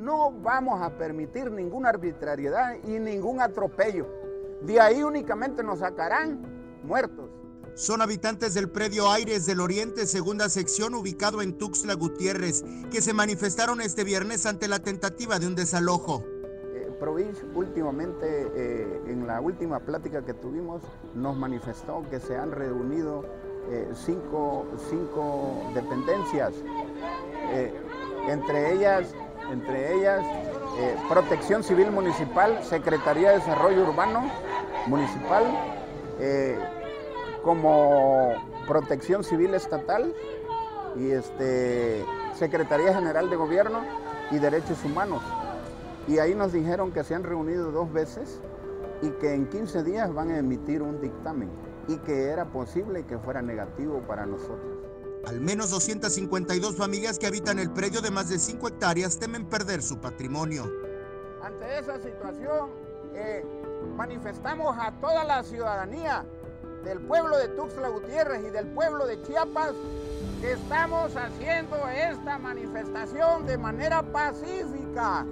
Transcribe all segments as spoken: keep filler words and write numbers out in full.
no vamos a permitir ninguna arbitrariedad y ningún atropello. De ahí únicamente nos sacarán muertos. Son habitantes del predio Aires del Oriente, segunda sección, ubicado en Tuxtla Gutiérrez, que se manifestaron este viernes ante la tentativa de un desalojo. Eh, Provich últimamente, eh, en la última plática que tuvimos, nos manifestó que se han reunido eh, cinco, cinco dependencias, eh, entre ellas, entre ellas eh, Protección Civil Municipal, Secretaría de Desarrollo Urbano Municipal, eh, como Protección Civil Estatal y este, Secretaría General de Gobierno y Derechos Humanos. Y ahí nos dijeron que se han reunido dos veces y que en quince días van a emitir un dictamen y que era posible que fuera negativo para nosotros. Al menos doscientas cincuenta y dos familias que habitan el predio de más de cinco hectáreas temen perder su patrimonio. Ante esa situación, eh, manifestamos a toda la ciudadanía del pueblo de Tuxtla Gutiérrez y del pueblo de Chiapas que estamos haciendo esta manifestación de manera pacífica.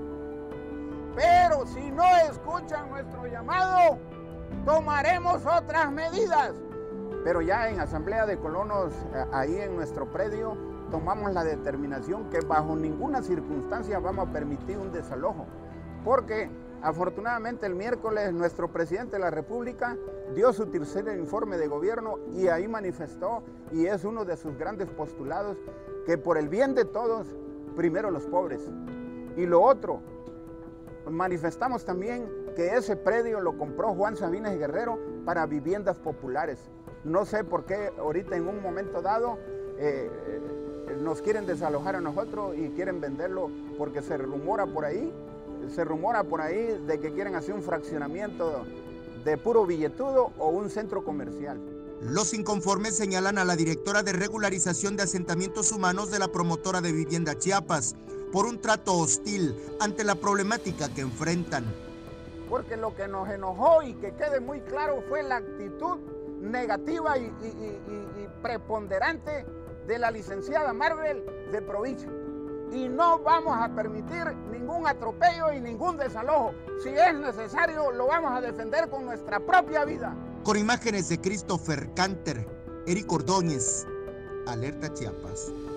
Pero si no escuchan nuestro llamado, tomaremos otras medidas. Pero ya en Asamblea de Colonos, ahí en nuestro predio, tomamos la determinación que bajo ninguna circunstancia vamos a permitir un desalojo, porque afortunadamente el miércoles nuestro presidente de la República dio su tercer informe de gobierno y ahí manifestó, y es uno de sus grandes postulados, que por el bien de todos, primero los pobres. Y lo otro, manifestamos también que ese predio lo compró Juan Sabines Guerrero para viviendas populares. No sé por qué ahorita en un momento dado eh, nos quieren desalojar a nosotros y quieren venderlo, porque se rumora por ahí, se rumora por ahí de que quieren hacer un fraccionamiento de puro billetudo o un centro comercial. Los inconformes señalan a la directora de regularización de asentamientos humanos de la promotora de vivienda Chiapas por un trato hostil ante la problemática que enfrentan. Porque lo que nos enojó, y que quede muy claro, fue la actitud negativa y, y, y, y preponderante de la licenciada Marvel de Provich. Y no vamos a permitir ningún atropello y ningún desalojo. Si es necesario, lo vamos a defender con nuestra propia vida. Con imágenes de Christopher Canter, Eric Ordóñez, Alerta Chiapas.